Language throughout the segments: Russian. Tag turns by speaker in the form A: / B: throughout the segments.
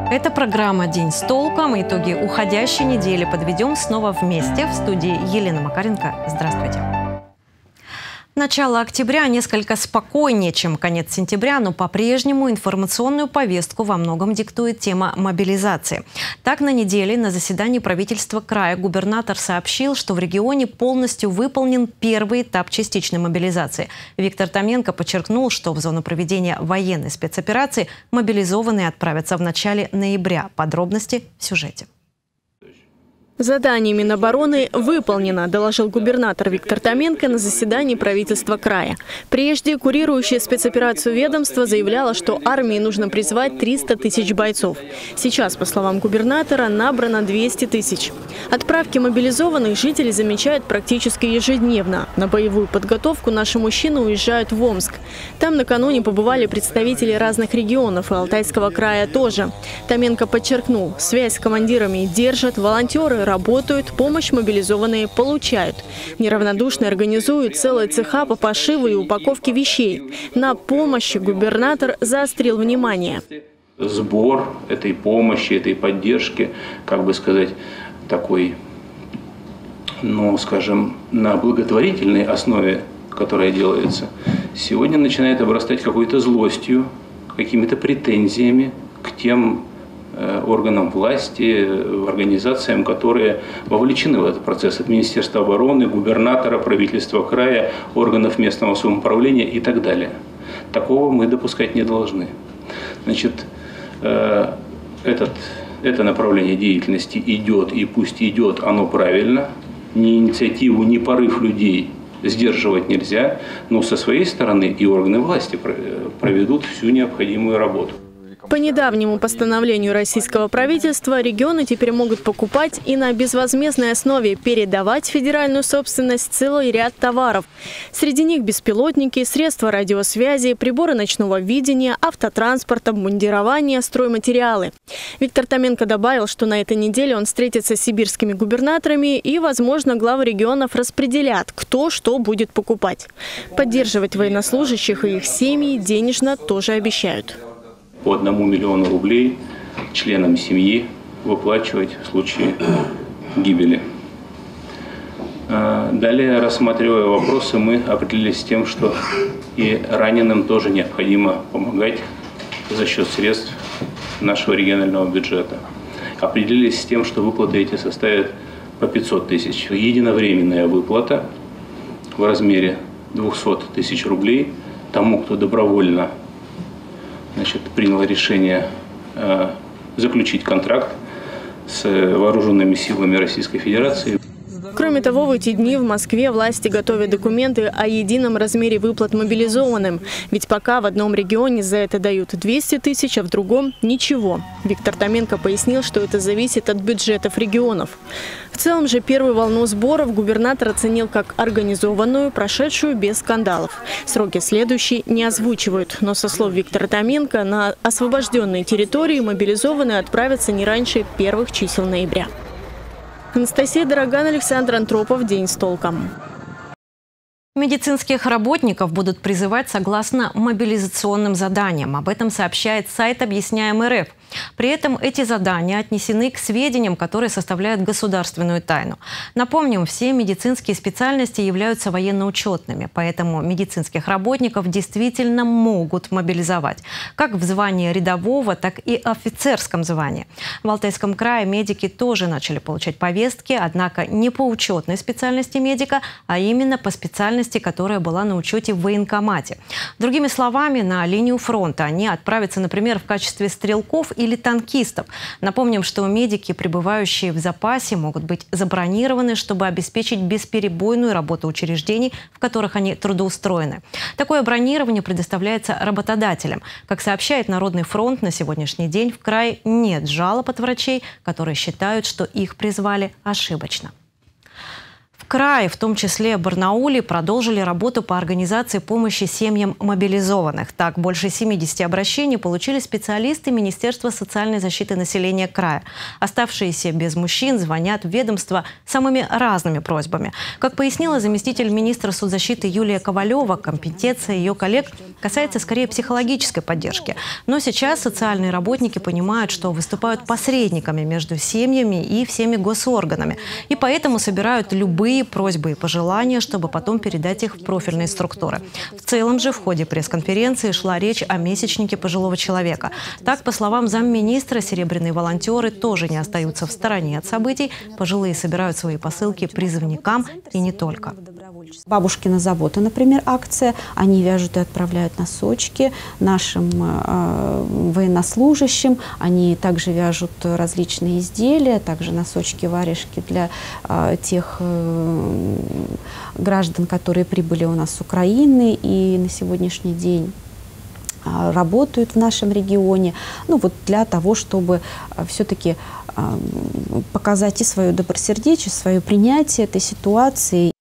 A: Это программа «День с толком». Итоги уходящей недели подведем снова вместе. В студии Елена Макаренко. Здравствуйте. Начало октября несколько спокойнее, чем конец сентября, но по-прежнему информационную повестку во многом диктует тема мобилизации. Так, на неделе на заседании правительства края губернатор сообщил, что в регионе полностью выполнен первый этап частичной мобилизации. Виктор Томенко подчеркнул, что в зону проведения военной спецоперации мобилизованные отправятся в начале ноября. Подробности в сюжете.
B: Задание Минобороны выполнено, доложил губернатор Виктор Томенко на заседании правительства края. Прежде курирующее спецоперацию ведомство заявляло, что армии нужно призвать 300 тысяч бойцов. Сейчас, по словам губернатора, набрано 200 тысяч. Отправки мобилизованных жители замечают практически ежедневно. На боевую подготовку наши мужчины уезжают в Омск. Там накануне побывали представители разных регионов и Алтайского края тоже. Томенко подчеркнул, связь с командирами держат, волонтеры работают, помощь мобилизованные получают. Неравнодушно организуют целые цеха по пошиву и упаковке вещей. На помощи губернатор заострил внимание.
C: Сбор этой помощи, этой поддержки, как бы сказать, такой, скажем, на благотворительной основе, которая делается, сегодня начинает обрастать какой-то злостью, какими-то претензиями к тем органам власти, организациям, которые вовлечены в этот процесс, от Министерства обороны, губернатора, правительства края, органов местного самоуправления и так далее. Такого мы допускать не должны. Значит, это направление деятельности идет, и пусть идет, оно правильно. Ни инициативу, ни порыв людей сдерживать нельзя, но со своей стороны и органы власти проведут всю необходимую работу.
B: По недавнему постановлению российского правительства регионы теперь могут покупать и на безвозмездной основе передавать в федеральную собственность целый ряд товаров. Среди них беспилотники, средства радиосвязи, приборы ночного видения, автотранспорт, обмундирование, стройматериалы. Виктор Томенко добавил, что на этой неделе он встретится с сибирскими губернаторами и, возможно, главы регионов распределят, кто что будет покупать. Поддерживать военнослужащих и их семьи денежно тоже обещают.
C: По 1 миллиону рублей членам семьи выплачивать в случае гибели. Далее, рассматривая вопросы, мы определились с тем, что и раненым тоже необходимо помогать за счет средств нашего регионального бюджета. Определились с тем, что выплаты эти составят по 500 тысяч. Единовременная выплата в размере 200 тысяч рублей тому, кто добровольно принял решение заключить контракт с вооруженными силами Российской Федерации.
B: Кроме того, в эти дни в Москве власти готовят документы о едином размере выплат мобилизованным. Ведь пока в одном регионе за это дают 200 тысяч, а в другом – ничего. Виктор Томенко пояснил, что это зависит от бюджетов регионов. В целом же первую волну сборов губернатор оценил как организованную, прошедшую без скандалов. Сроки следующие не озвучивают, но со слов Виктора Томенко на освобожденные территории мобилизованные отправятся не раньше первых чисел ноября. Анастасия Дороган, Александр Антропов. День с толком.
A: Медицинских работников будут призывать согласно мобилизационным заданиям. Об этом сообщает сайт «Объясняем РФ». При этом эти задания отнесены к сведениям, которые составляют государственную тайну. Напомним, все медицинские специальности являются военно-учетными, поэтому медицинских работников действительно могут мобилизовать. Как в звании рядового, так и офицерском звании. В Алтайском крае медики тоже начали получать повестки, однако не по учетной специальности медика, а именно по специальности, которая была на учете в военкомате. Другими словами, на линию фронта они отправятся, например, в качестве стрелков или танкистов. Напомним, что медики, пребывающие в запасе, могут быть забронированы, чтобы обеспечить бесперебойную работу учреждений, в которых они трудоустроены. Такое бронирование предоставляется работодателям. Как сообщает Народный фронт, на сегодняшний день в крае нет жалоб от врачей, которые считают, что их призвали ошибочно. крае, в том числе Барнауле, продолжили работу по организации помощи семьям мобилизованных. Так, больше 70 обращений получили специалисты Министерства социальной защиты населения края. Оставшиеся без мужчин звонят в ведомство самыми разными просьбами. Как пояснила заместитель министра соцзащиты Юлия Ковалева, компетенция ее коллег касается скорее психологической поддержки. Но сейчас социальные работники понимают, что выступают посредниками между семьями и всеми госорганами. И поэтому собирают любые просьбы и пожелания, чтобы потом передать их в профильные структуры. В целом же в ходе пресс-конференции шла речь о месячнике пожилого человека. Так, по словам замминистра, серебряные волонтеры тоже не остаются в стороне от событий. Пожилые собирают свои посылки призывникам и не только.
D: Бабушкина забота, например, акция. Они вяжут и отправляют носочки нашим военнослужащим. Они также вяжут различные изделия, также носочки, варежки для тех граждан, которые прибыли у нас с Украины и на сегодняшний день работают в нашем регионе, ну вот для того, чтобы все-таки показать и свое добросердечие, свое принятие этой ситуации.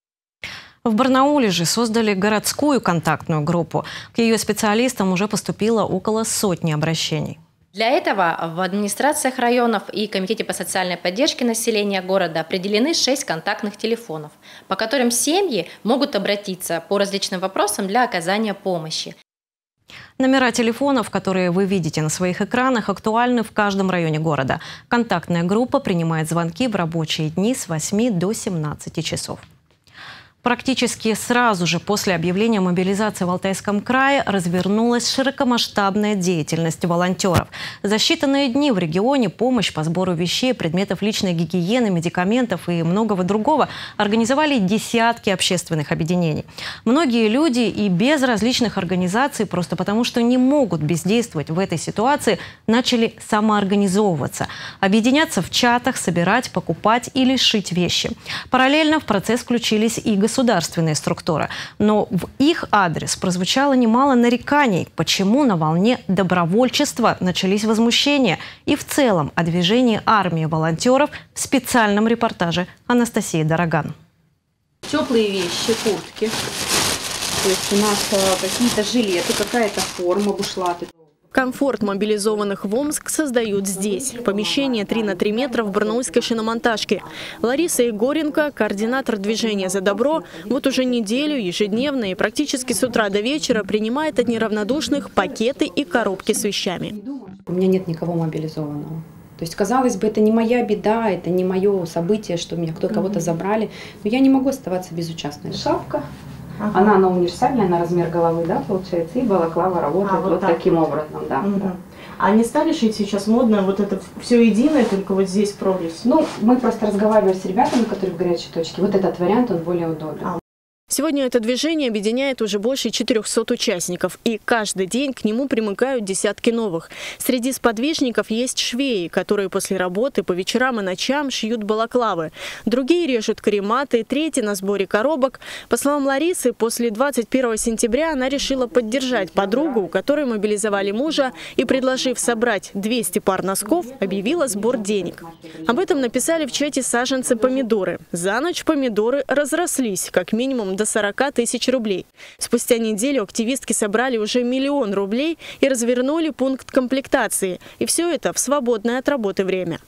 A: В Барнауле же создали городскую контактную группу. К ее специалистам уже поступило около 100 обращений.
E: Для этого в администрациях районов и Комитете по социальной поддержке населения города определены 6 контактных телефонов, по которым семьи могут обратиться по различным вопросам для оказания помощи.
A: Номера телефонов, которые вы видите на своих экранах, актуальны в каждом районе города. Контактная группа принимает звонки в рабочие дни с 8 до 17 часов. Практически сразу же после объявления мобилизации в Алтайском крае развернулась широкомасштабная деятельность волонтеров. За считанные дни в регионе помощь по сбору вещей, предметов личной гигиены, медикаментов и многого другого организовали десятки общественных объединений. Многие люди и без различных организаций, просто потому что не могут бездействовать в этой ситуации, начали самоорганизовываться, объединяться в чатах, собирать, покупать или шить вещи. Параллельно в процесс включились и государственные структуры. Но в их адрес прозвучало немало нареканий, почему на волне добровольчества начались возмущения. И в целом о движении армии волонтеров в специальном репортаже Анастасии Дороган.
F: Теплые вещи, куртки. То есть у нас какие-то жилеты, какая-то форма, бушлаты.
B: Комфорт мобилизованных в Омск создают здесь. Помещение 3 на 3 метра в барнаульской шиномонтажке. Лариса Егоренко, координатор движения «За добро», вот уже неделю ежедневно и практически с утра до вечера принимает от неравнодушных пакеты и коробки с вещами.
F: У меня нет никого мобилизованного. То есть, казалось бы, это не моя беда, это не мое событие, что меня кого-то забрали. Но я не могу оставаться безучастной. Шапка. Ага. Она универсальная, на размер головы, да, получается, и балаклава работает вот таким образом, да. Да.
B: А не стали шить сейчас модно, вот это все единое, только вот здесь прорезь?
F: Ну, мы просто разговаривали с ребятами, которые в горячей точке. Вот этот вариант, он более удобен.
B: Сегодня это движение объединяет уже больше 400 участников, и каждый день к нему примыкают десятки новых. Среди сподвижников есть швеи, которые после работы по вечерам и ночам шьют балаклавы. Другие режут карематы, третьи на сборе коробок. По словам Ларисы, после 21 сентября она решила поддержать подругу, у которой мобилизовали мужа, и, предложив собрать 200 пар носков, объявила сбор денег. Об этом написали в чате саженцы помидоры. За ночь помидоры разрослись, как минимум до 40 тысяч рублей. Спустя неделю активистки собрали уже 1 000 000 рублей и развернули пункт комплектации. И все это в свободное от работы время.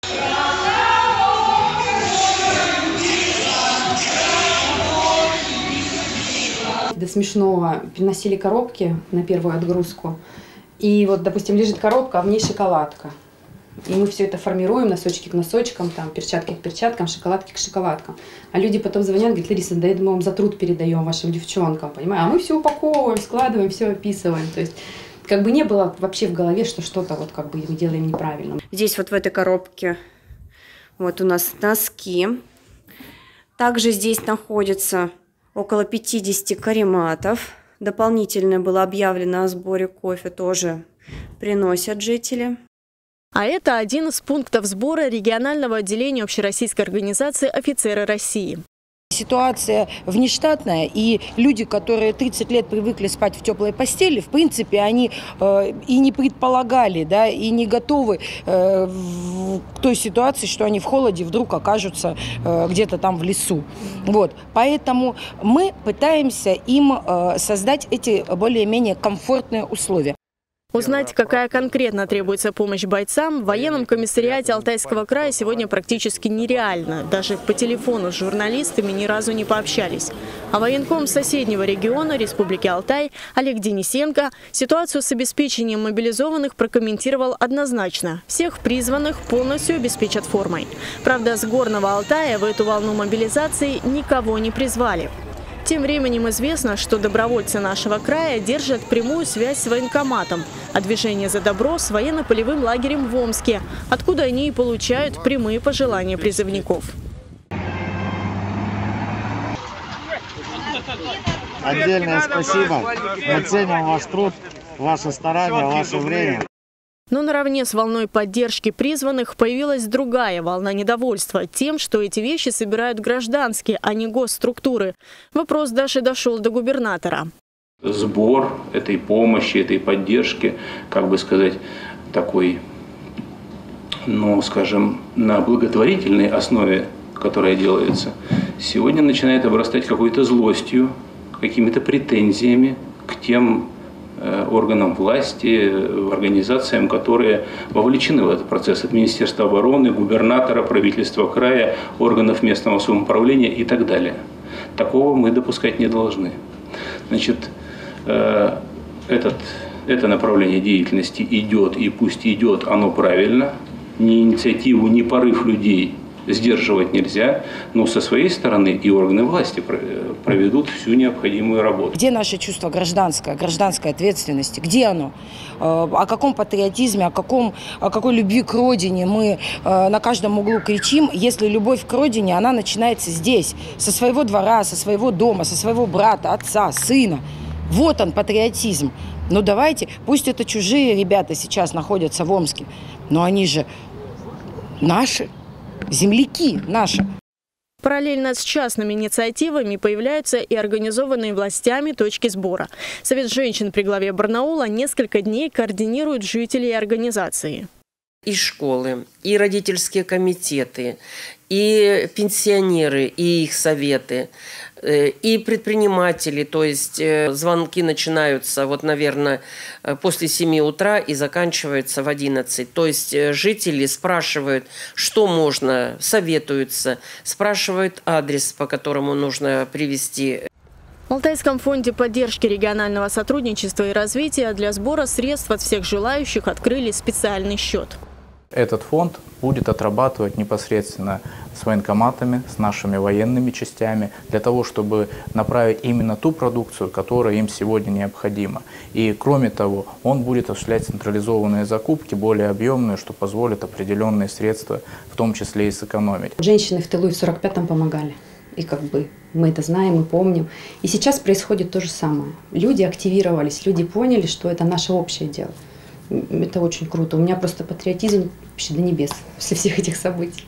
F: До смешного приносили коробки на первую отгрузку. И вот, допустим, лежит коробка, а в ней шоколадка. И мы все это формируем, носочки к носочкам, там, перчатки к перчаткам, шоколадки к шоколадкам. А люди потом звонят, говорят: Лариса, да я думаю, вам за труд передаем вашим девчонкам, понимаете? А мы все упаковываем, складываем, все описываем. То есть как бы не было вообще в голове, что что-то вот как бы мы делаем неправильно.
G: Здесь вот в этой коробке вот у нас носки. Также здесь находится около 50 карематов. Дополнительно было объявлено о сборе кофе, тоже приносят жители.
B: А это один из пунктов сбора регионального отделения общероссийской организации «Офицеры России».
H: ситуация внештатная, и люди, которые 30 лет привыкли спать в теплой постели, в принципе, они и не предполагали, да, и не готовы к той ситуации, что они в холоде вдруг окажутся где-то там в лесу. Вот. Поэтому мы пытаемся им создать эти более-менее комфортные условия.
B: Узнать, какая конкретно требуется помощь бойцам, в военном комиссариате Алтайского края сегодня практически нереально. Даже по телефону с журналистами ни разу не пообщались. А военком соседнего региона Республики Алтай Олег Денисенко ситуацию с обеспечением мобилизованных прокомментировал однозначно. Всех призванных полностью обеспечат формой. Правда, с Горного Алтая в эту волну мобилизации никого не призвали. Тем временем известно, что добровольцы нашего края держат прямую связь с военкоматом, а движение «За добро» с военно-полевым лагерем в Омске, откуда они и получают прямые пожелания призывников.
I: Отдельное спасибо. Мы ценим ваш труд, ваше старание, ваше время.
B: Но наравне с волной поддержки призванных появилась другая волна недовольства тем, что эти вещи собирают гражданские, а не госструктуры. Вопрос даже дошел до губернатора.
C: Сбор этой помощи, этой поддержки, как бы сказать, такой, ну, скажем, на благотворительной основе, которая делается, сегодня начинает обрастать какой-то злостью, какими-то претензиями к тем органам власти, организациям, которые вовлечены в этот процесс, от Министерства обороны, губернатора, правительства края, органов местного самоуправления и так далее. Такого мы допускать не должны. Значит, это направление деятельности идет, и пусть идет оно правильно, ни инициативу, ни порыв людей сдерживать нельзя, но со своей стороны и органы власти проведут всю необходимую работу.
H: Где наше чувство гражданской ответственности? Где оно? О каком патриотизме, о какой любви к родине мы на каждом углу кричим, если любовь к родине, она начинается здесь, со своего двора, со своего дома, со своего брата, отца, сына. Вот он, патриотизм. Ну давайте, пусть это чужие ребята сейчас находятся в Омске, но они же наши. Земляки наши.
B: Параллельно с частными инициативами появляются и организованные властями точки сбора. Совет женщин при главе Барнаула несколько дней координирует жителей организации.
J: И школы, и родительские комитеты, и пенсионеры, и их советы, и предприниматели. То есть звонки начинаются, вот, наверное, после 7 утра и заканчиваются в 11. То есть жители спрашивают, что можно, советуются, спрашивают адрес, по которому нужно привезти.
B: В Алтайском фонде поддержки регионального сотрудничества и развития для сбора средств от всех желающих открыли специальный счет.
K: Этот фонд будет отрабатывать непосредственно с военкоматами, с нашими военными частями, для того, чтобы направить именно ту продукцию, которая им сегодня необходима. И кроме того, он будет осуществлять централизованные закупки, более объемные, что позволит определенные средства, в том числе и сэкономить.
F: Женщины в тылу и в 45-м помогали. И как бы мы это знаем, мы помним. И сейчас происходит то же самое. Люди активировались, люди поняли, что это наше общее дело. Это очень круто. У меня просто патриотизм вообще до небес после всех этих событий.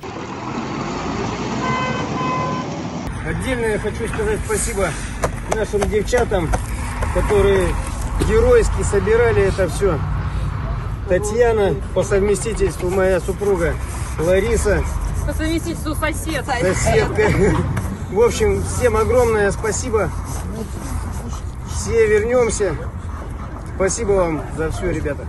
I: Отдельно я хочу сказать спасибо нашим девчатам, которые геройски собирали это все. Татьяна, по совместительству моя супруга, Лариса.
L: По совместительству соседка.
I: В общем, всем огромное спасибо. Все вернемся. Спасибо вам за все, ребята.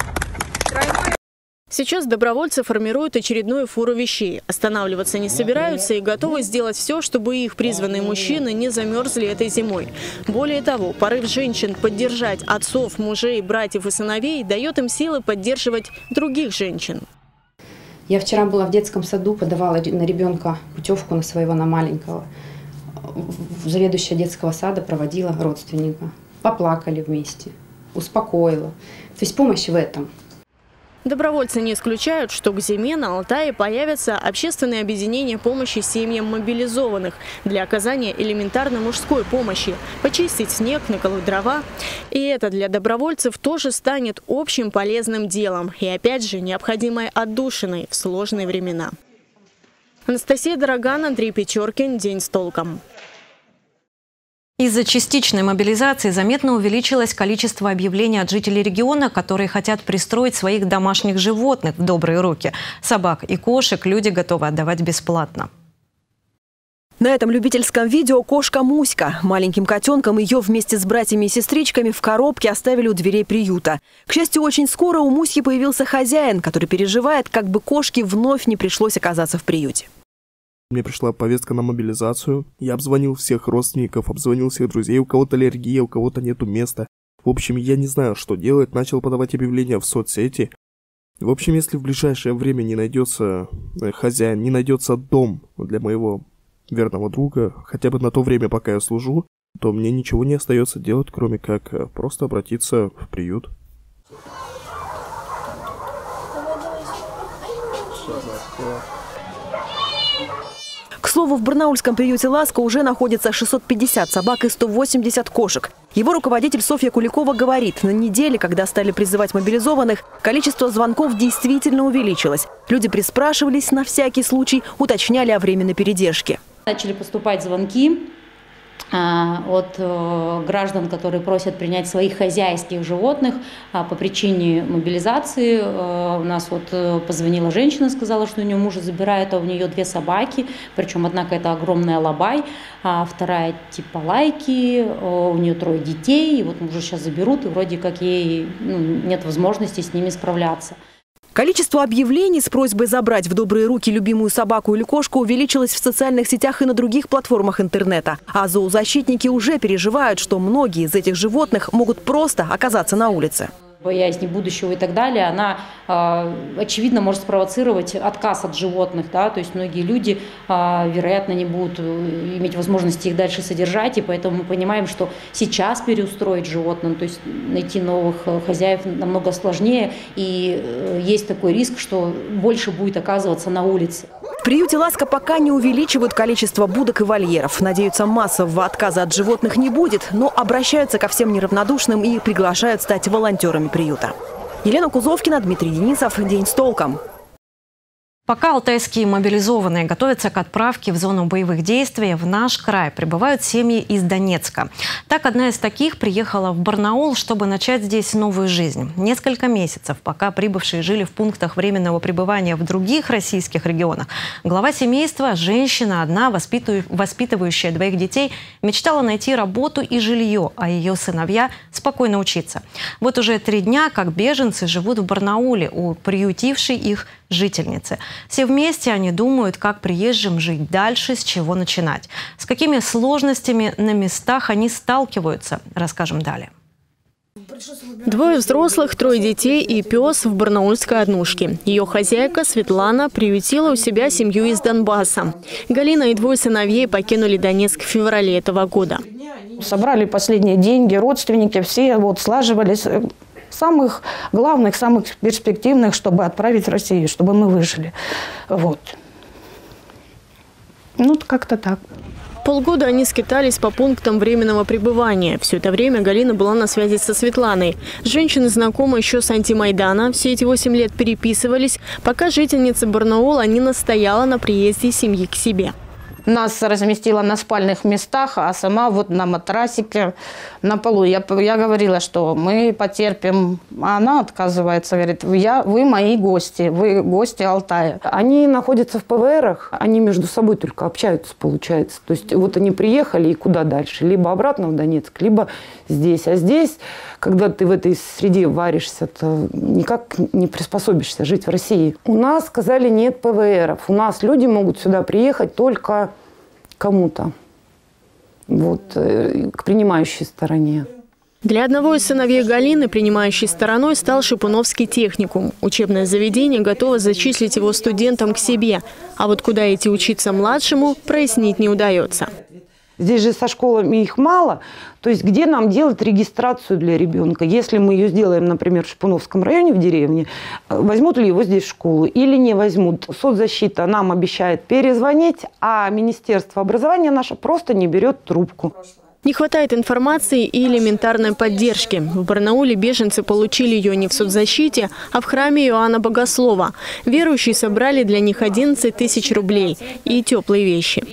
B: Сейчас добровольцы формируют очередную фуру вещей. Останавливаться не собираются и готовы сделать все, чтобы их призванные мужчины не замерзли этой зимой. Более того, порыв женщин поддержать отцов, мужей, братьев и сыновей дает им силы поддерживать других женщин.
F: Я вчера была в детском саду, подавала на ребенка путевку на своего, на маленького. Заведующая детского сада проводила родственника. Поплакали вместе, успокоила. То есть помощь в этом.
B: Добровольцы не исключают, что к зиме на Алтае появятся общественные объединения помощи семьям мобилизованных для оказания элементарной мужской помощи, почистить снег, наколоть дрова. И это для добровольцев тоже станет общим полезным делом и, опять же, необходимой отдушиной в сложные времена. Анастасия Дороган, Андрей Печоркин. День с толком.
A: Из-за частичной мобилизации заметно увеличилось количество объявлений от жителей региона, которые хотят пристроить своих домашних животных в добрые руки. Собак и кошек люди готовы отдавать бесплатно.
L: На этом любительском видео кошка Муська. Маленьким котенком ее вместе с братьями и сестричками в коробке оставили у дверей приюта. К счастью, очень скоро у Муськи появился хозяин, который переживает, как бы кошке вновь не пришлось оказаться в приюте.
M: Мне пришла повестка на мобилизацию. Я обзвонил всех родственников, обзвонил всех друзей. У кого-то аллергия, у кого-то нету места. В общем, я не знаю, что делать. Начал подавать объявления в соцсети. В общем, если в ближайшее время не найдется хозяин, не найдется дом для моего верного друга, хотя бы на то время, пока я служу, то мне ничего не остается делать, кроме как просто обратиться в приют.
L: К слову, в барнаульском приюте «Ласка» уже находится 650 собак и 180 кошек. Его руководитель Софья Куликова говорит, на неделе, когда стали призывать мобилизованных, количество звонков действительно увеличилось. Люди приспрашивались на всякий случай, уточняли о временной передержке.
N: Начали поступать звонки от граждан, которые просят принять своих хозяйских животных по причине мобилизации. У нас вот позвонила женщина, сказала, что у нее мужа забирают, а у нее 2 собаки, причем одна какая-то огромная лабай, а вторая типа лайки, у нее 3 детей, и вот мужа сейчас заберут, и вроде как ей нет возможности с ними справляться.
L: Количество объявлений с просьбой забрать в добрые руки любимую собаку или кошку увеличилось в социальных сетях и на других платформах интернета. А зоозащитники уже переживают, что многие из этих животных могут просто оказаться на улице.
N: Боязнь будущего и так далее, она, очевидно, может спровоцировать отказ от животных. Да? То есть многие люди, вероятно, не будут иметь возможности их дальше содержать. И поэтому мы понимаем, что сейчас переустроить животным, то есть найти новых хозяев намного сложнее. И есть такой риск, что больше будет оказываться на улице.
L: В приюте «Ласка» пока не увеличивают количество будок и вольеров. Надеются, массового отказа от животных не будет, но обращаются ко всем неравнодушным и приглашают стать волонтерами приюта. Елена Кузовкина, Дмитрий Денисов. День с толком.
A: Пока алтайские мобилизованные готовятся к отправке в зону боевых действий, в наш край прибывают семьи из Донецка. Так, одна из таких приехала в Барнаул, чтобы начать здесь новую жизнь. Несколько месяцев, пока прибывшие жили в пунктах временного пребывания в других российских регионах, глава семейства, женщина одна, воспитывающая 2 детей, мечтала найти работу и жилье, а ее сыновья спокойно учиться. Вот уже 3 дня, как беженцы живут в Барнауле у приютившей их жительницы. Все вместе они думают, как приезжим жить дальше, с чего начинать. С какими сложностями на местах они сталкиваются, расскажем далее.
B: 2 взрослых, 3 детей и пес в барнаульской однушке. Ее хозяйка Светлана приютила у себя семью из Донбасса. Галина и 2 сыновей покинули Донецк в феврале этого года.
O: Собрали последние деньги, родственники, все слаживались. Самых главных, самых перспективных, чтобы отправить в Россию, чтобы мы выжили. Вот. Как-то так.
B: Полгода они скитались по пунктам временного пребывания. Все это время Галина была на связи со Светланой. Женщины знакомы еще с антимайдана. Все эти 8 лет переписывались, пока жительница Барнаула не настояла на приезде семьи к себе.
O: Нас разместила на спальных местах, а сама вот на матрасике на полу. Я говорила, что мы потерпим, а она отказывается, говорит, вы мои гости, вы гости Алтая.
P: Они находятся в ПВРах, они между собой только общаются, получается. То есть вот они приехали и куда дальше? Либо обратно в Донецк, либо здесь. А здесь, когда ты в этой среде варишься, то никак не приспособишься жить в России. У нас сказали, нет ПВРов. У нас люди могут сюда приехать только кому-то, к принимающей стороне.
B: Для одного из сыновей Галины принимающей стороной стал Шипуновский техникум. Учебное заведение готово зачислить его студентам к себе. А вот куда идти учиться младшему, прояснить не удается.
P: Здесь же со школами их мало. То есть где нам делать регистрацию для ребенка? Если мы ее сделаем, например, в Шипуновском районе в деревне, возьмут ли его здесь в школу или не возьмут? Соцзащита нам обещает перезвонить, а Министерство образования наше просто не берет трубку.
B: Не хватает информации и элементарной поддержки. В Барнауле беженцы получили ее не в соцзащите, а в храме Иоанна Богослова. Верующие собрали для них 11 000 рублей и теплые вещи.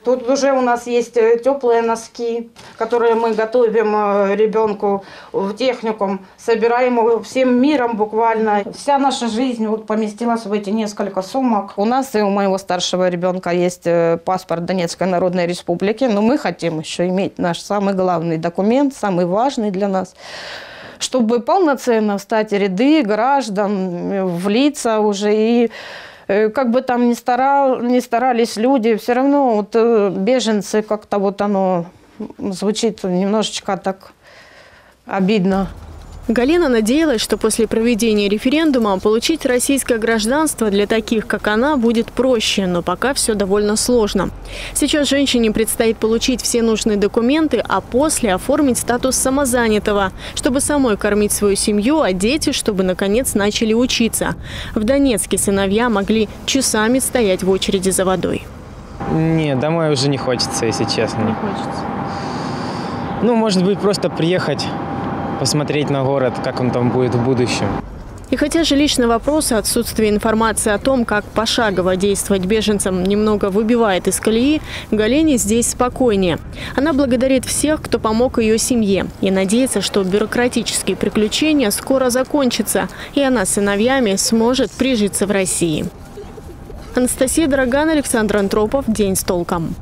O: Тут уже у нас есть теплые носки, которые мы готовим ребенку в техникум. Собираем его всем миром буквально. Вся наша жизнь вот поместилась в эти несколько сумок. У нас и у моего старшего ребенка есть паспорт Донецкой Народной Республики, но мы хотим еще иметь наш самый главный документ, самый важный для нас, чтобы полноценно встать в ряды граждан, влиться уже. И как бы там ни старались люди, все равно вот беженцы, как-то вот оно звучит немножечко так обидно.
B: Галина надеялась, что после проведения референдума получить российское гражданство для таких, как она, будет проще, но пока все довольно сложно. Сейчас женщине предстоит получить все нужные документы, а после оформить статус самозанятого, чтобы самой кормить свою семью, а дети, чтобы наконец начали учиться. В Донецке сыновья могли часами стоять в очереди за водой.
Q: Нет, домой уже не хочется, если честно. Не хочется. Ну, может быть, просто приехать, посмотреть на город, как он там будет в будущем.
B: И хотя жилищный вопрос и отсутствие информации о том, как пошагово действовать беженцам, немного выбивает из колеи, Галине здесь спокойнее. Она благодарит всех, кто помог ее семье, и надеется, что бюрократические приключения скоро закончатся, и она с сыновьями сможет прижиться в России. Анастасия Дороган, Александр Антропов. День с толком.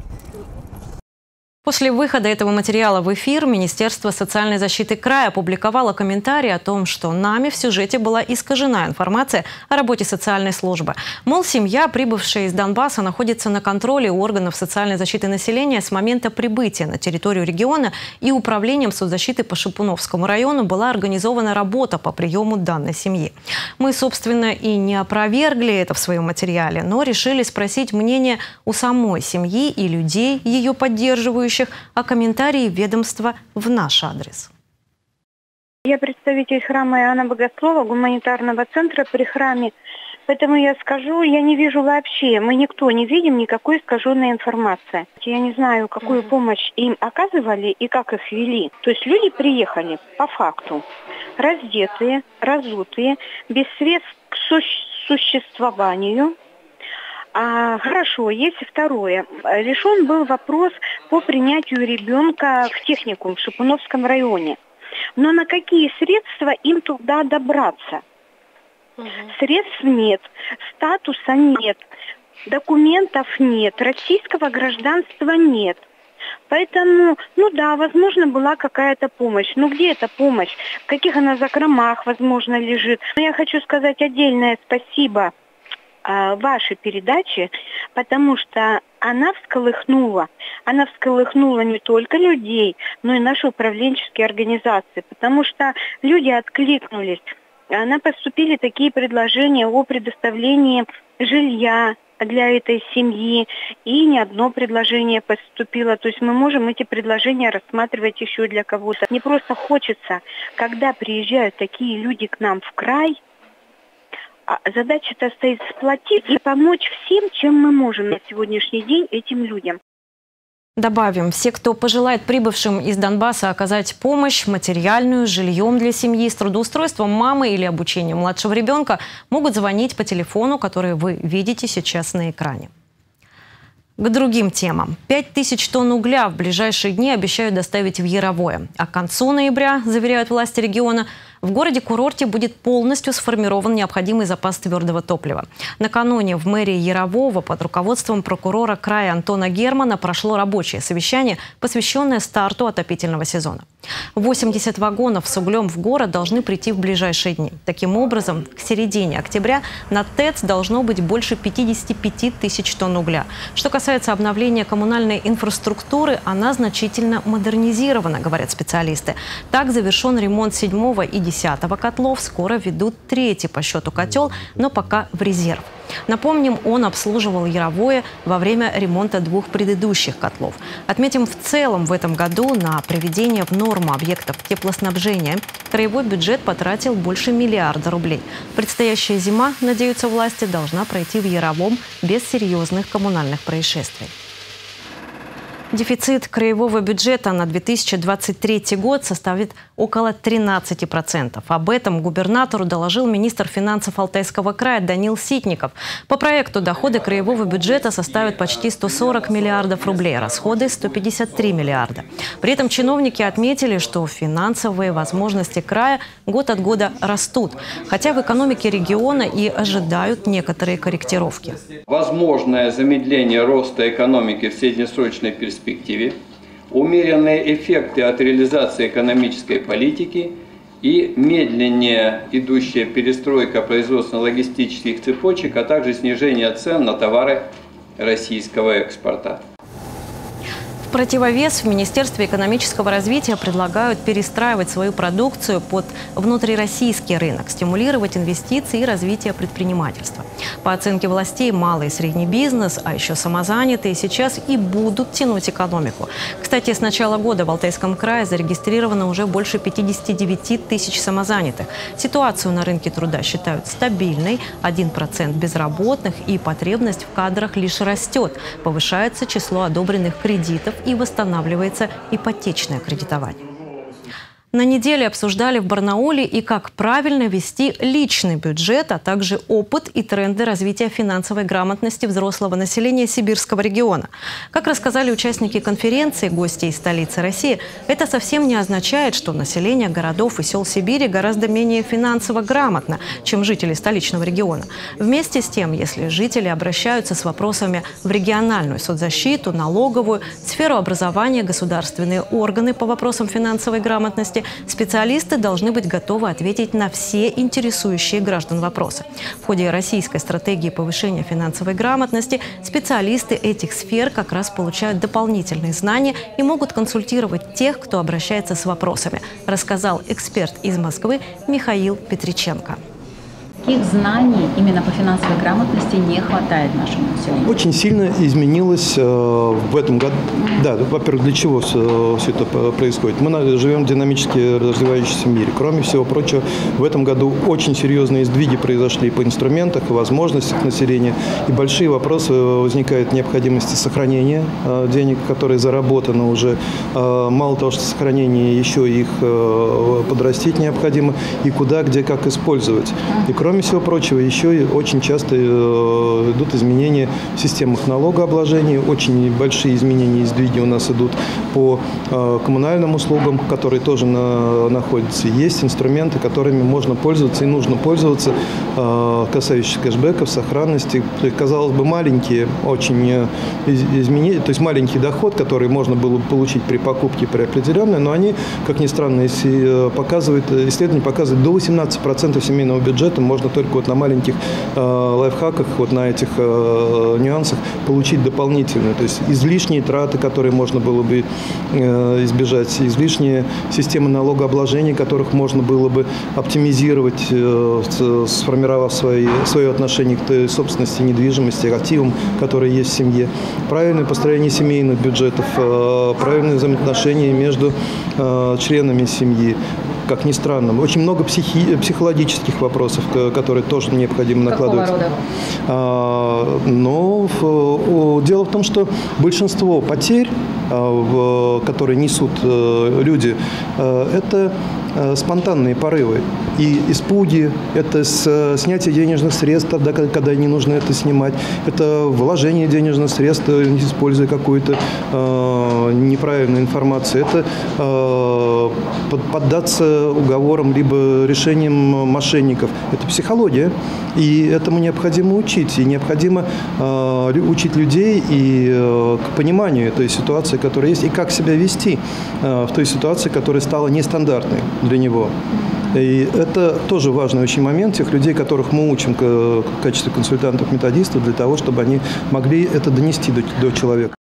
A: После выхода этого материала в эфир Министерство социальной защиты края опубликовало комментарий о том, что нами в сюжете была искажена информация о работе социальной службы. Мол, семья, прибывшая из Донбасса, находится на контроле у органов социальной защиты населения с момента прибытия на территорию региона, и управлением соцзащиты по Шипуновскому району была организована работа по приему данной семьи. Мы, собственно, и не опровергли это в своем материале, но решили спросить мнение у самой семьи и людей, ее поддерживающих, а комментарии ведомства в наш адрес.
R: Я представитель храма Иоанна Богослова, гуманитарного центра при храме. Поэтому я скажу, я не вижу вообще, мы никто не видим никакой искаженной информации. Я не знаю, какую помощь им оказывали и как их вели. То есть люди приехали по факту, раздетые, разутые, без средств к существованию. Хорошо, есть и второе. Решен был вопрос по принятию ребенка в техникум в Шипуновском районе. Но на какие средства им туда добраться? Средств нет, статуса нет, документов нет, российского гражданства нет. Поэтому, возможно, была какая-то помощь. Но где эта помощь? В каких она закромах, возможно, лежит? Но я хочу сказать отдельное спасибо вашей передачи, потому что она всколыхнула не только людей, но и наши управленческие организации, потому что люди откликнулись. Поступили такие предложения о предоставлении жилья для этой семьи, и не одно предложение поступило. То есть мы можем эти предложения рассматривать еще для кого-то. Мне просто хочется, когда приезжают такие люди к нам в край, задача-то стоит сплотить и помочь всем, чем мы можем на сегодняшний день этим людям.
A: Добавим, все, кто пожелает прибывшим из Донбасса оказать помощь материальную, жильем для семьи, с трудоустройством мамы или обучением младшего ребенка, могут звонить по телефону, который вы видите сейчас на экране. К другим темам. 5000 тонн угля в ближайшие дни обещают доставить в Яровое. А к концу ноября, заверяют власти региона, в городе-курорте будет полностью сформирован необходимый запас твердого топлива. Накануне в мэрии Ярового под руководством прокурора края Антона Германа прошло рабочее совещание, посвященное старту отопительного сезона. 80 вагонов с углем в город должны прийти в ближайшие дни. Таким образом, к середине октября на ТЭЦ должно быть больше 55 тысяч тонн угля. Что касается обновления коммунальной инфраструктуры, она значительно модернизирована, говорят специалисты. Так завершен ремонт 7-го и 10-го котлов. Скоро ведут 3-й по счету котел, но пока в резерв. Напомним, он обслуживал Яровое во время ремонта 2 предыдущих котлов. Отметим, в целом в этом году на приведение в норму объектов теплоснабжения краевой бюджет потратил больше миллиарда рублей. Предстоящая зима, надеются власти, должна пройти в Яровом без серьезных коммунальных происшествий. Дефицит краевого бюджета на 2023 год составит около 13%. Об этом губернатору доложил министр финансов Алтайского края Данил Ситников. По проекту доходы краевого бюджета составят почти 140 миллиардов рублей, расходы – 153 миллиарда. При этом чиновники отметили, что финансовые возможности края год от года растут, хотя в экономике региона и ожидают некоторые корректировки.
S: Возможное замедление роста экономики в среднесрочной перспективе, умеренные эффекты от реализации экономической политики и медленнее идущая перестройка производственно-логистических цепочек, а также снижение цен на товары российского экспорта.
A: В противовес в Министерстве экономического развития предлагают перестраивать свою продукцию под внутрироссийский рынок, стимулировать инвестиции и развитие предпринимательства. По оценке властей, малый и средний бизнес, а еще самозанятые, сейчас и будут тянуть экономику. Кстати, с начала года в Алтайском крае зарегистрировано уже больше 59 тысяч самозанятых. Ситуацию на рынке труда считают стабильной, 1% безработных, и потребность в кадрах лишь растет. Повышается число одобренных кредитов и восстанавливается ипотечное кредитование. На неделе обсуждали в Барнауле и как правильно вести личный бюджет, а также опыт и тренды развития финансовой грамотности взрослого населения Сибирского региона. Как рассказали участники конференции, гости из столицы России, это совсем не означает, что население городов и сел Сибири гораздо менее финансово грамотно, чем жители столичного региона. Вместе с тем, если жители обращаются с вопросами в региональную соцзащиту, налоговую, сферу образования, государственные органы по вопросам финансовой грамотности, специалисты должны быть готовы ответить на все интересующие граждан вопросы. В ходе российской стратегии повышения финансовой грамотности специалисты этих сфер как раз получают дополнительные знания и могут консультировать тех, кто обращается с вопросами, рассказал эксперт из Москвы Михаил Петриченко.
T: Каких знаний именно по финансовой грамотности не хватает нашему населению?
U: Очень сильно изменилось в этом году. Да, во-первых, для чего все это происходит? Мы живем в динамически развивающемся мире. Кроме всего прочего, в этом году очень серьезные сдвиги произошли по инструментах и возможностях населения. И большие вопросы возникают необходимости сохранения денег, которые заработаны уже. Мало того, что сохранение, еще их подрастить необходимо. И куда, где, как использовать. И кроме всего прочего, еще и очень часто идут изменения в системах налогообложения, очень большие изменения и сдвиги у нас идут по коммунальным услугам, которые тоже находятся. Есть инструменты, которыми можно пользоваться и нужно пользоваться, касающиеся кэшбэков, сохранности. Казалось бы, маленькие очень изменения, то есть маленький доход, который можно было бы получить при покупке при определенной, но они, как ни странно, исследования показывают, до 18% семейного бюджета можно только вот на маленьких лайфхаках, вот на этих нюансах получить дополнительно. То есть излишние траты, которые можно было бы избежать, излишние системы налогообложения, которых можно было бы оптимизировать, сформировав свое отношение к собственности, недвижимости, активам, которые есть в семье. Правильное построение семейных бюджетов, правильные взаимоотношения между членами семьи. Как ни странно, очень много психологических вопросов, которые тоже необходимо накладывать.
T: Какого рода?
U: Но дело в том, что большинство потерь, которые несут люди, это спонтанные порывы. И испуги, это снятие денежных средств, тогда, когда не нужно это снимать. Это вложение денежных средств, используя какую-то неправильную информацию. Это поддаться уговорам, либо решениям мошенников. Это психология. И этому необходимо учить. И необходимо учить людей и к пониманию той ситуации, которая есть, и как себя вести в той ситуации, которая стала нестандартной для него. И это тоже важный очень момент тех людей, которых мы учим в качестве консультантов-методистов, для того, чтобы они могли это донести до человека.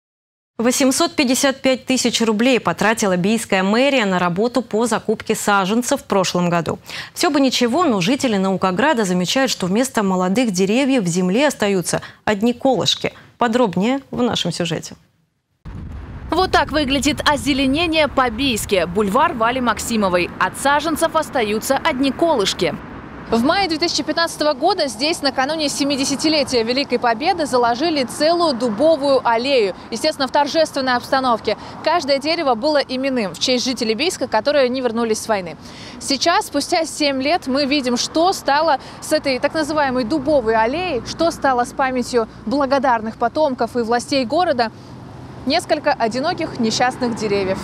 A: 855 тысяч рублей потратила Бийская мэрия на работу по закупке саженцев в прошлом году. Все бы ничего, но жители Наукограда замечают, что вместо молодых деревьев в земле остаются одни колышки. Подробнее в нашем сюжете.
V: Вот так выглядит озеленение по-бийски. Бульвар Вали Максимовой. От саженцев остаются одни колышки. В мае 2015 года здесь накануне 70-летия Великой Победы заложили целую дубовую аллею. Естественно, в торжественной обстановке. Каждое дерево было именным в честь жителей Бийска, которые не вернулись с войны. Сейчас, спустя 7 лет, мы видим, что стало с этой так называемой дубовой аллеей, что стало с памятью благодарных потомков и властей города. Несколько одиноких несчастных деревьев.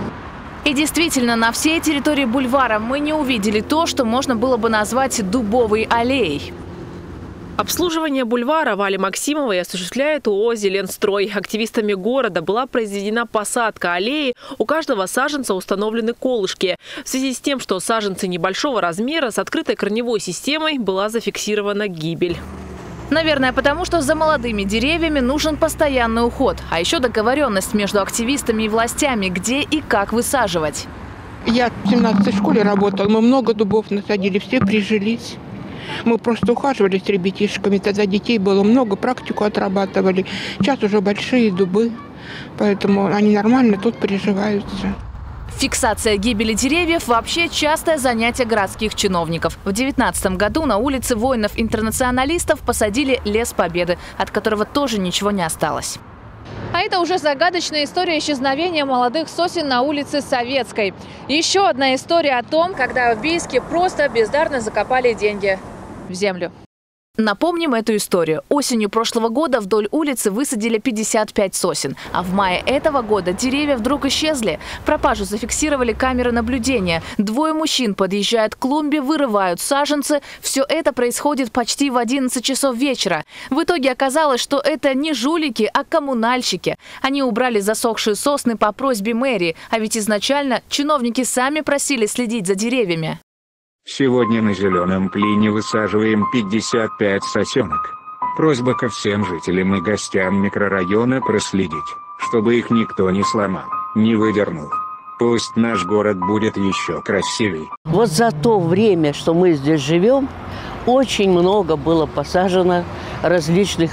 V: И действительно, на всей территории бульвара мы не увидели то, что можно было бы назвать дубовой аллеей.
D: Обслуживание бульвара Вали Максимовой осуществляет ООО «Зеленстрой». Активистами города была произведена посадка аллеи. У каждого саженца установлены колышки. В связи с тем, что саженцы небольшого размера с открытой корневой системой, была зафиксирована гибель.
V: Наверное, потому что за молодыми деревьями нужен постоянный уход. А еще договоренность между активистами и властями, где и как высаживать.
E: Я в 17-й школе работала, мы много дубов насадили, все прижились. Мы просто ухаживали с ребятишками, тогда детей было много, практику отрабатывали. Сейчас уже большие дубы, поэтому они нормально тут приживаются.
V: Фиксация гибели деревьев – вообще частое занятие городских чиновников. В 2019 году на улице воинов-интернационалистов посадили лес Победы, от которого тоже ничего не осталось. А это уже загадочная история исчезновения молодых сосен на улице Советской. Еще одна история о том, когда в Бийске просто бездарно закопали деньги в землю. Напомним эту историю. Осенью прошлого года вдоль улицы высадили 55 сосен. А в мае этого года деревья вдруг исчезли. Пропажу зафиксировали камеры наблюдения. 2 мужчин подъезжают к клумбе, вырывают саженцы. Все это происходит почти в 11 часов вечера. В итоге оказалось, что это не жулики, а коммунальщики. Они убрали засохшие сосны по просьбе мэрии. А ведь изначально чиновники сами просили следить за деревьями.
W: Сегодня на Зеленом клине высаживаем 55 сосенок. Просьба ко всем жителям и гостям микрорайона проследить, чтобы их никто не сломал, не выдернул. Пусть наш город будет еще красивее.
X: Вот за то время, что мы здесь живем, очень много было посажено различных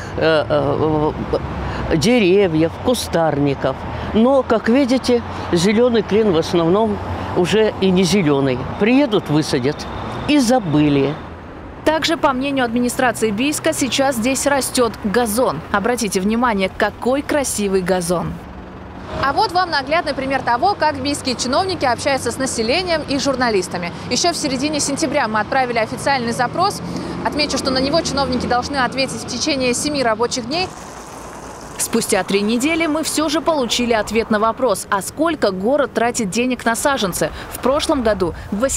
X: деревьев, кустарников. Но, как видите, Зеленый клин в основном уже и не зеленый. Приедут, высадят. И забыли.
V: Также, по мнению администрации Бийска, сейчас здесь растет газон. Обратите внимание, какой красивый газон. А вот вам наглядный пример того, как бийские чиновники общаются с населением и журналистами. Еще в середине сентября мы отправили официальный запрос. Отмечу, что на него чиновники должны ответить в течение 7 рабочих дней. Спустя 3 недели мы все же получили ответ на вопрос, а сколько город тратит денег на саженцы. В прошлом году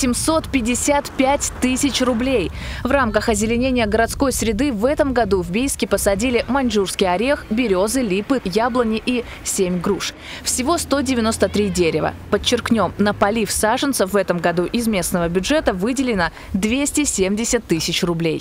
V: 855 тысяч рублей. В рамках озеленения городской среды в этом году в Бийске посадили маньчжурский орех, березы, липы, яблони и 7 груш. Всего 193 дерева. Подчеркнем, на полив саженцев в этом году из местного бюджета выделено 270 тысяч рублей.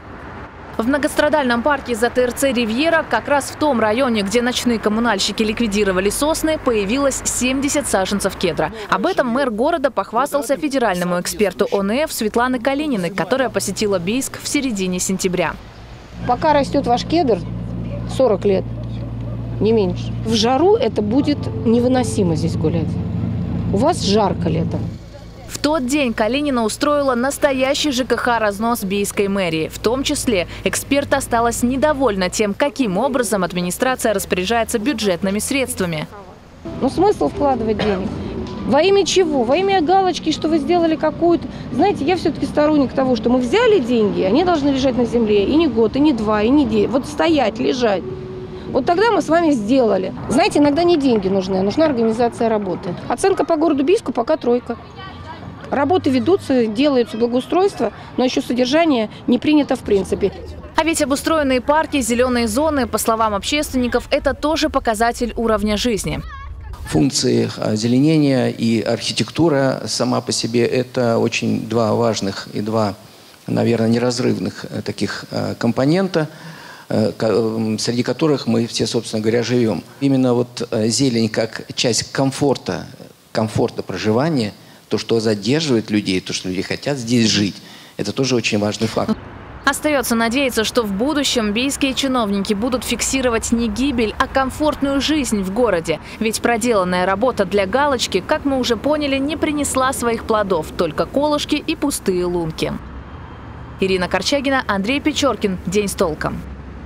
V: В многострадальном парке за ТРЦ «Ривьера», как раз в том районе, где ночные коммунальщики ликвидировали сосны, появилось 70 саженцев кедра. Об этом мэр города похвастался федеральному эксперту ОНФ Светлане Калининой, которая посетила Бийск в середине сентября.
Y: Пока растет ваш кедр, 40 лет, не меньше. В жару это будет невыносимо здесь гулять. У вас жарко летом.
V: В тот день Калинина устроила настоящий ЖКХ-разнос Бийской мэрии. В том числе эксперт осталась недовольна тем, каким образом администрация распоряжается бюджетными средствами.
Y: Ну смысл вкладывать денег? Во имя чего? Во имя галочки, что вы сделали какую-то... Знаете, я все-таки сторонник того, что мы взяли деньги, они должны лежать на земле и не год, и не 2, и не 9. Вот стоять, лежать. Вот тогда мы с вами сделали. Знаете, иногда не деньги нужны, а нужна организация работы. Оценка по городу Бийску пока 3. Работы ведутся, делаются благоустройство, но еще содержание не принято в принципе.
V: А ведь обустроенные парки, зеленые зоны, по словам общественников, это тоже показатель уровня жизни.
Z: Функции озеленения и архитектура сама по себе – это очень 2 важных и 2, наверное, неразрывных таких компонента, среди которых мы все, собственно говоря, живем. Именно вот зелень как часть комфорта проживания, то, что задерживает людей, то, что люди хотят здесь жить, это тоже очень важный факт.
V: Остается надеяться, что в будущем бийские чиновники будут фиксировать не гибель, а комфортную жизнь в городе. Ведь проделанная работа для галочки, как мы уже поняли, не принесла своих плодов, только колышки и пустые лунки. Ирина Корчагина, Андрей Печоркин. День с толком.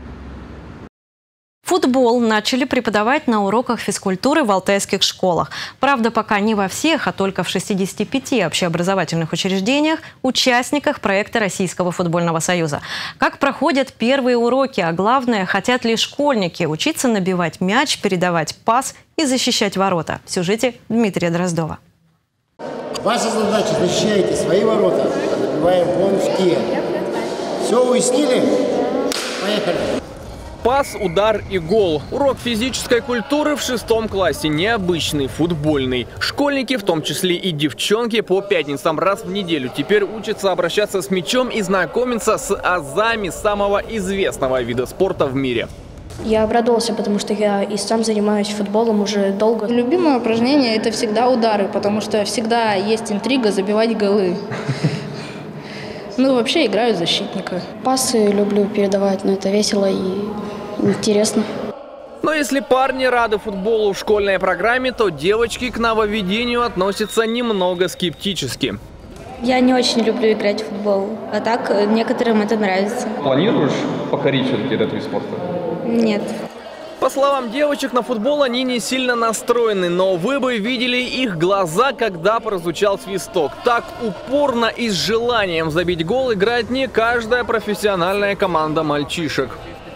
A: Футбол начали преподавать на уроках физкультуры в алтайских школах. Правда, пока не во всех, а только в 65 общеобразовательных учреждениях, участниках проекта Российского футбольного союза. Как проходят первые уроки, а главное, хотят ли школьники учиться набивать мяч, передавать пас и защищать ворота? В сюжете Дмитрия Дроздова.
C: Ваша задача – защищайте свои ворота, набиваем вон в те. Все уяснили? Поехали.
G: Пас, удар и гол. Урок физической культуры в 6 классе. Необычный, футбольный. Школьники, в том числе и девчонки, по пятницам раз в неделю теперь учатся обращаться с мячом и знакомиться с азами самого известного вида спорта в мире.
H: Я обрадовался, потому что я и сам занимаюсь футболом уже долго.
I: Любимое упражнение – это всегда удары, потому что всегда есть интрига забивать голы. Ну, вообще играю защитника.
H: Пасы люблю передавать, но это весело и интересно.
G: Но если парни рады футболу в школьной программе, то девочки к нововведению относятся немного скептически.
H: Я не очень люблю играть в футбол, а так некоторым это нравится.
G: Планируешь покорить все-таки этот вид спорта?
H: Нет.
G: По словам девочек, на футбол они не сильно настроены, но вы бы видели их глаза, когда прозвучал свисток. Так упорно и с желанием забить гол играет не каждая профессиональная команда мальчишек.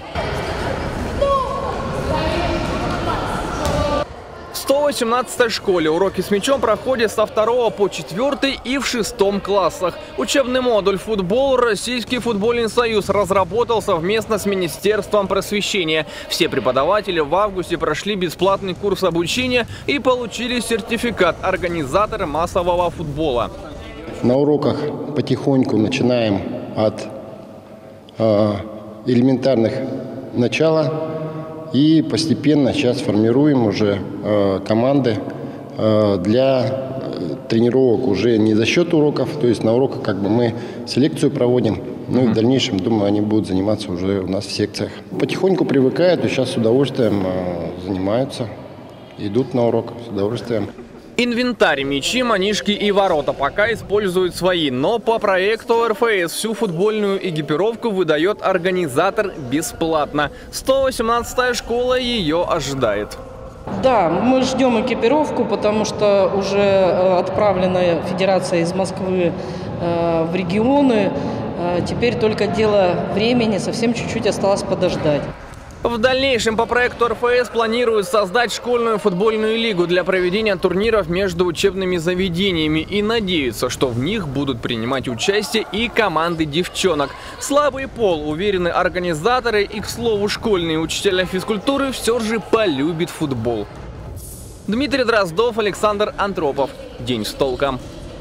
G: В 118-й школе уроки с мячом проходят со 2 по 4 и в 6 классах. Учебный модуль «Футбол» Российский футбольный союз разработал совместно с Министерством просвещения. Все преподаватели в августе прошли бесплатный курс обучения и получили сертификат организатора массового футбола.
C: На уроках потихоньку начинаем от элементарных начала. И постепенно сейчас формируем уже команды для тренировок уже не за счет уроков, то есть на уроках как бы мы селекцию проводим, ну и в дальнейшем, думаю, они будут заниматься уже у нас в секциях. Потихоньку привыкают и сейчас с удовольствием занимаются, идут на урок с удовольствием.
G: Инвентарь, мячи, манишки и ворота пока используют свои, но по проекту РФС всю футбольную экипировку выдает организатор бесплатно. 118-я школа ее ожидает.
J: Да, мы ждем экипировку, потому что уже отправлена федерация из Москвы в регионы. Теперь только дело времени, совсем чуть-чуть осталось подождать.
G: В дальнейшем по проекту РФС планируют создать школьную футбольную лигу для проведения турниров между учебными заведениями и надеются, что в них будут принимать участие и команды девчонок. Слабый пол, уверены организаторы, и, к слову, школьные учителя физкультуры все же полюбят футбол. Дмитрий Дроздов, Александр Антропов. День с толком.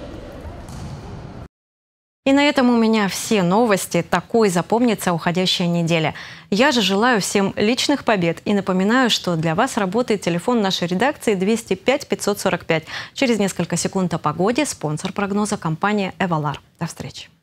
A: И на этом у меня все новости. Такой запомнится уходящая неделя. Я же желаю всем личных побед и напоминаю, что для вас работает телефон нашей редакции 205 545. Через несколько секунд о погоде. Спонсор прогноза — компания «Эвалар». До встречи.